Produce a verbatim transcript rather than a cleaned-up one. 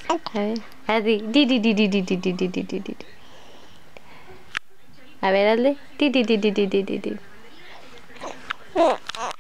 A ver, así. Di, di, di, di, di, di, di, di, di, di, di. A ver, hazle. Di, di, di, di, di, di, di, di.